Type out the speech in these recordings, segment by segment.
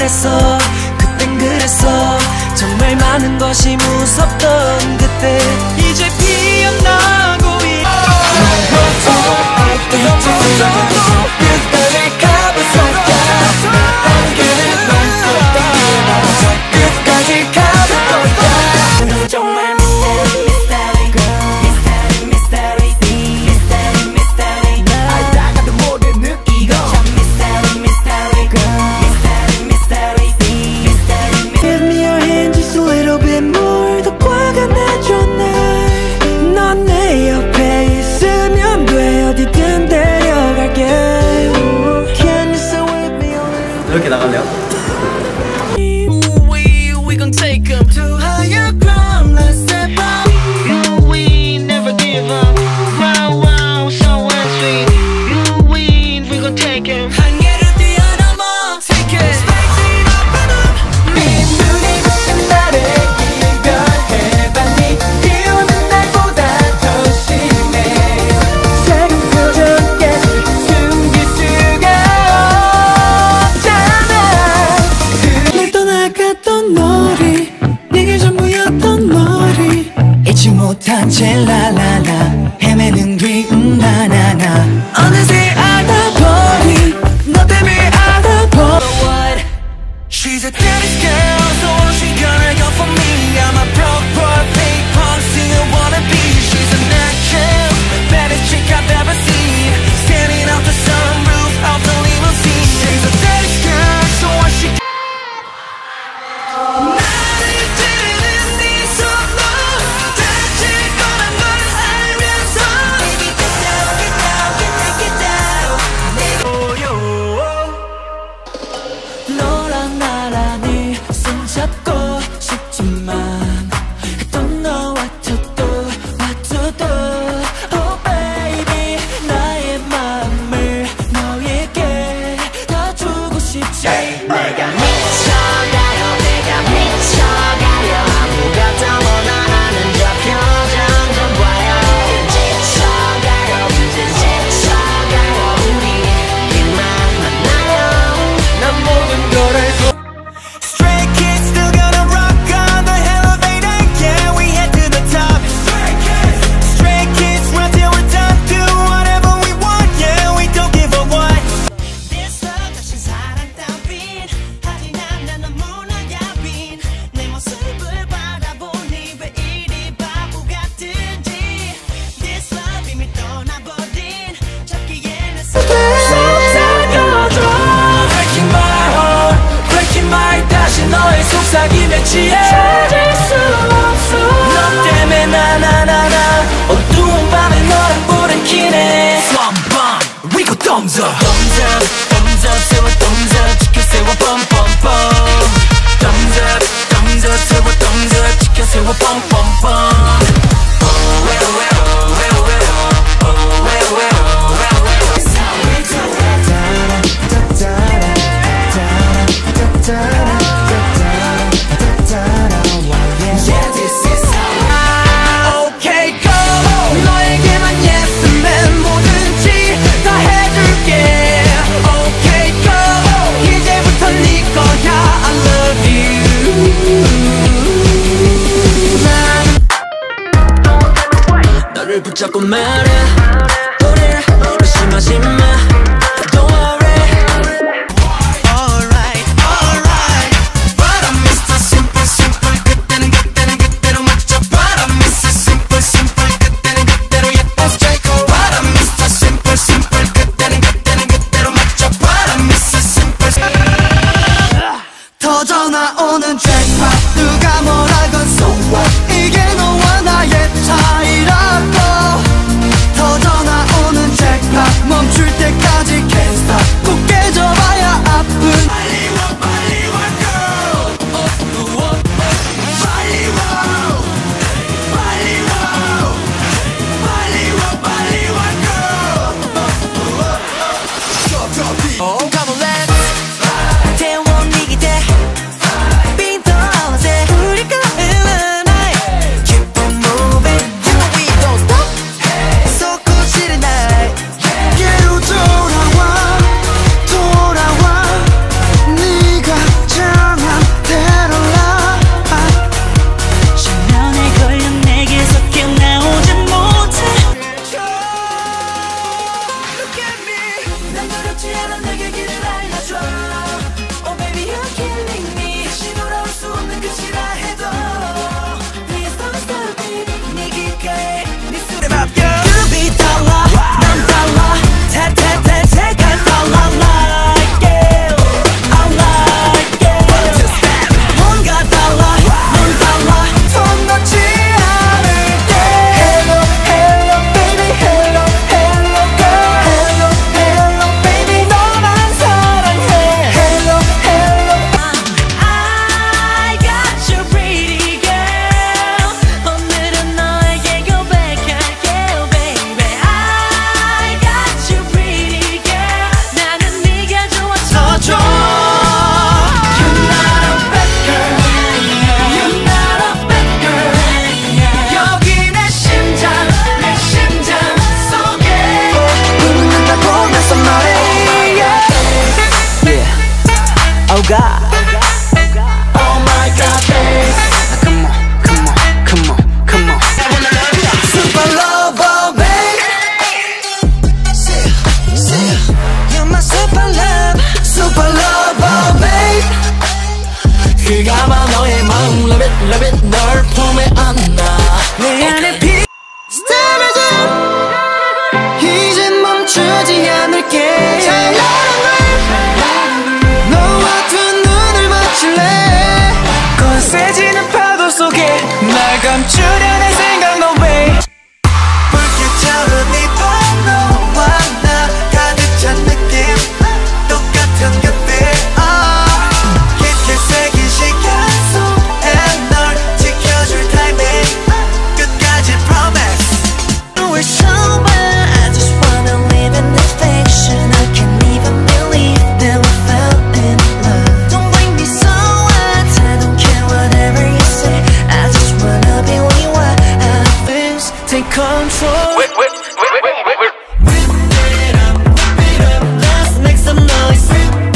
그랬어 그땐 그랬어 정말 많은 것이 무섭던 그때 이제 피어나고 있어 끝까지 가볼까 안개를 넘고 끝까지 가볼 거야 정말 이렇게 나갈래요? We gon' take them to higher ground. Let's step out. You win, never give up. Wow, wow, so sweet. You win, we gon' take him. 한계를 뛰어넘어. Take it. Spicy up and up. 네 눈이 부신 나를 이별해봤니? 비오는 날보다 더 심해. 작은 표정까지 숨길 수가 없잖아. 늘 떠나갔던 너를 내게 전부였던 너를 잊지 못한 채 라라라 헤매는 뒤 나나나 어느새 알아버린 너 때문에 알아버린 What? She's a daddy's girl so she gonna go for me I'm a broke boy fake punk singer wannabe She's a natural baddest chick I've ever seen Standing off the sunroof of the limousine She's a daddy's girl so she 너랑 나란히 손잡고 싶지만 또 너와 또 Oh baby 나의 마음을 너에게 다 주고 싶지 내가 미쳐가요, 내가 미쳐가요. 아무것도 원하는 저 표정 좀 봐요. 지쳐가요, 이제 지쳐가요. 우리 길만 만나요. 난 모든 걸 알고 Stray kids still gonna rock on the elevator Yeah we head to the top Stray kids run till we're done Do whatever we want Yeah we don't give a what This love 다시 사랑 따윈 하지만 난 너무나 야윈 내 모습을 바라보니 왜 이리 바보 같은지 This love 이미 떠나버린 잡기에는 속삭여줘 Breaking my heart Breaking my 다시 너의 속삭임에 취해 찾을 수 없어 너 때문에 나나나나 어두운 밤에 너랑 불은 키네 Slum bomb We go thumbs up Thumbs up Thumbs up 세워 thumbs up 지켜 세워 bum bum bum Thumbs up Thumbs up 세워 thumbs up 지켜 세워 bum bum bum Oh well well oh well well oh well well oh well well It's how we do it Yeah, this is how Okay, go 너에게만 yes man 뭐든지 다 해줄게 Okay, go 이제부터 네 거야 I love you 난 너를 붙잡고 말해 우리를 의심하지 마 Don't worry 터져나오는 잭팟 누가 뭐라건 so what 이게 너와 나의 차이라고 터져나 Oh God, oh my God, babe. Come on, come on, come on, come on. Super lover, babe. You're my super love, super lover, babe. 그가 봐 너의 마음, love it, love it. 널 품에 안아. 내 안에 피. 스타라져. 이젠 멈추지 않을게. 너와 두 눈을 맞출래. 거세지는 파도 속에 날 감추려 내 생각 no way. 불빛처럼 네 밤 너와 나 가득 찬 느낌 똑같은 곁들 깊게 새긴 시간 속에 널 지켜줄 타이밍 끝까지 promise. We're so bad, I just wanna live in this fiction. I can't even believe that we fell in love. Don't blame me so much, I don't care whatever you say. I just wanna be with you, what happens. Take control. Let's make some noise.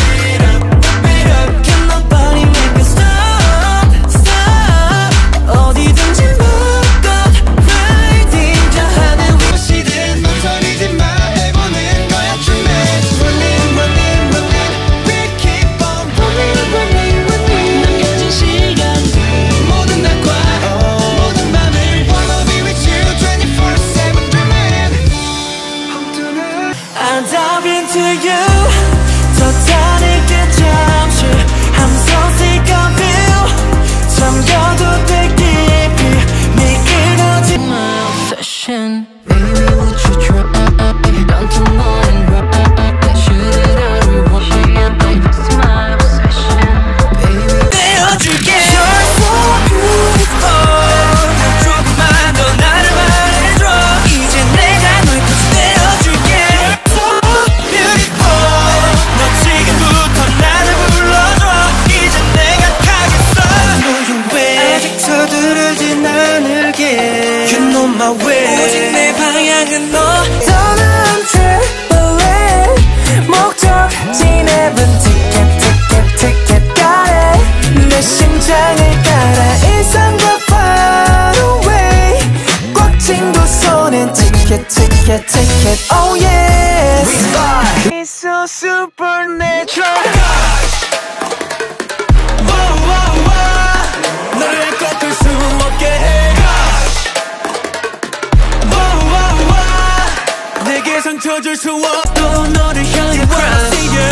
Can nobody make us stop, stop. 어디든지 묶어 riding 저 하늘 위 시든 망설이지 마 해보는 거야 준비. Running, running, running. We keep on running, running, running. 남겨진 시간 모든 날과 모든 밤을 Wanna be with you 24/7 dreaming. I dive into you. 더 다르게 잠시 I'm so sick of you. 잠겨도 돼 깊이 미끄러진 My obsession. Baby, would you try? Down to morning right. Shoot it out and wash it. It's my obsession. Baby, 내어줄게. You're so beautiful. 조금만 더 나를 말해줘. 이제 내가 널 꼭 내어줄게. So beautiful. 너 지금부터 나를 불러줘. 이제 내가 가겠어. 너의 왜 아직 서두르진 않을게. You know my way. 오직 내 방향은 너. 더는 triple 목적지 앱은 티켓 티켓 티켓 가래. 내 심장을 따라 일상과 far away. 꽉 쥔 두 손엔 티켓 티켓 티켓. Oh yes. It's so supernatural. Wow, wow, wow. 너를 꺾을 수 없게 해. Wow, wow, wow. 내게 상처 줄 수 없고 너를 향해 cry.